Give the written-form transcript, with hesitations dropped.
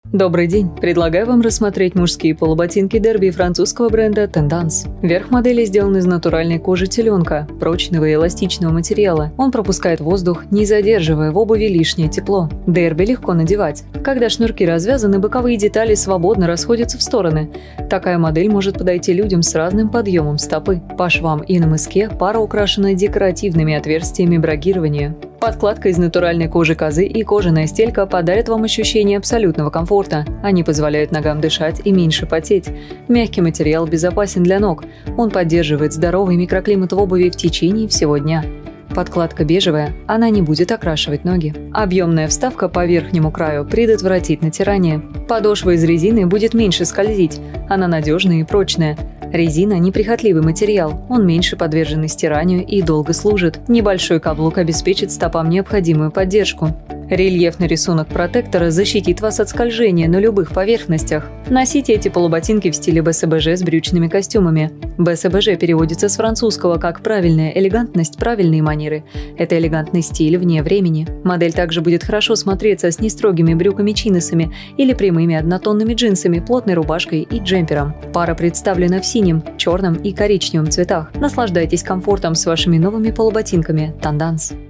Добрый день! Предлагаю вам рассмотреть мужские полуботинки Дерби французского бренда Tendance. Верх модели сделан из натуральной кожи теленка, прочного и эластичного материала. Он пропускает воздух, не задерживая в обуви лишнее тепло. Дерби легко надевать. Когда шнурки развязаны, боковые детали свободно расходятся в стороны. Такая модель может подойти людям с разным подъемом стопы. По швам и на мыске пара украшена декоративными отверстиями брагирования. Подкладка из натуральной кожи козы и кожаная стелька подарят вам ощущение абсолютного комфорта. Они позволяют ногам дышать и меньше потеть. Мягкий материал безопасен для ног. Он поддерживает здоровый микроклимат в обуви в течение всего дня. Подкладка бежевая, она не будет окрашивать ноги. Объемная вставка по верхнему краю предотвратит натирание. Подошва из резины будет меньше скользить, она надежная и прочная. Резина – неприхотливый материал, он меньше подвержен стиранию и долго служит. Небольшой каблук обеспечит стопам необходимую поддержку. Рельефный рисунок протектора защитит вас от скольжения на любых поверхностях. Носите эти полуботинки в стиле БСБЖ с брючными костюмами. БСБЖ переводится с французского как «правильная элегантность, правильные манеры». Это элегантный стиль вне времени. Модель также будет хорошо смотреться с нестрогими брюками-чиносами или прямыми однотонными джинсами, плотной рубашкой и джемпером. Пара представлена в синем, черном и коричневом цветах. Наслаждайтесь комфортом с вашими новыми полуботинками Tendance.